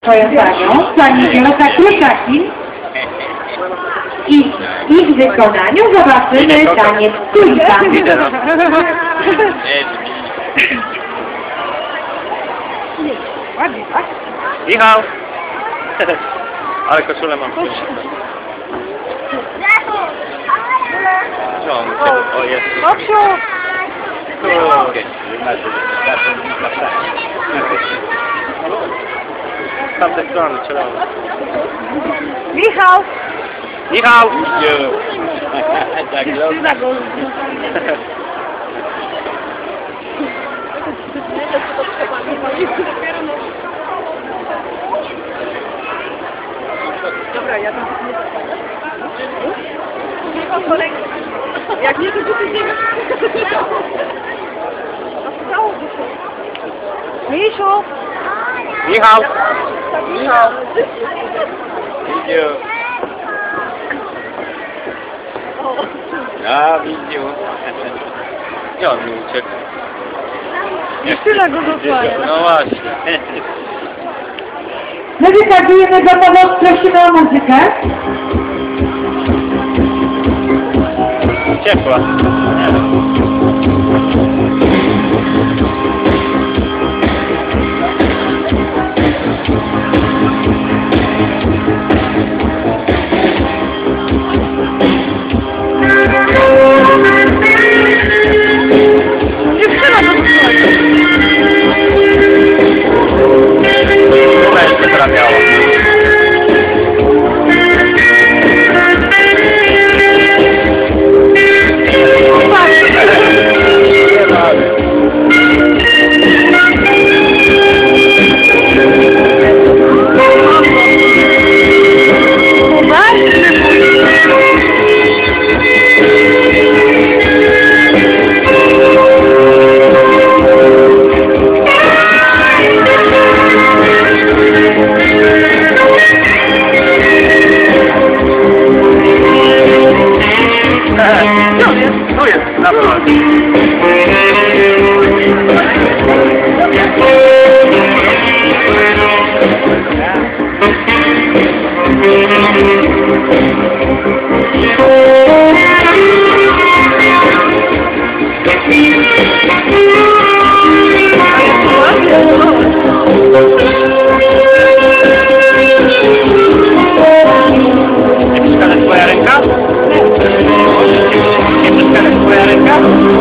swoją panią, pani Wioleta Kruczakin. I w ich wykonaniu zobaczymy taniec Kulka. Ładnie, tak? Michał! Ale koszulę mam. No, o jest. Koksiu! Z tamtej strony trzeba. Michał! Michał! Tak, dobra, ja tam nie jak nie, to ty nie wiesz. Misiu! Michał! Michał! Widziu! A, widziu! I on mi uciekł. Nie tyle go zostaje. No właśnie. My wykazujemy gotowość, prosimy o muzykę. Ciepła. No jest, na pewno. Twoja ręka? Twoja ręka?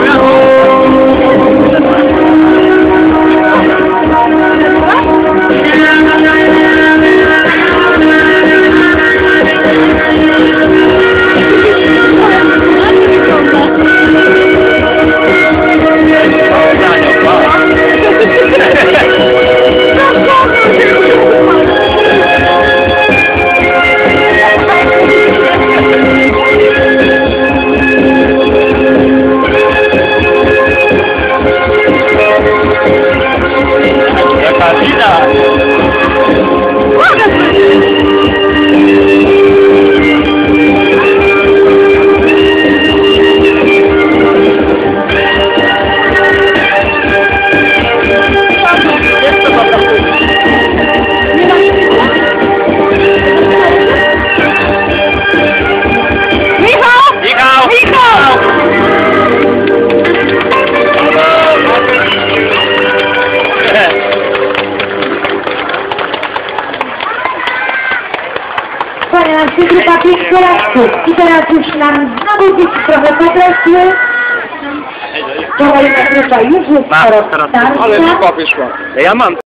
Wspaniała się grupa 5 lat i teraz już nam znowu dzieci trochę podrosły. Kolejna grupa już jest Ale mi wyszła. Ja mam.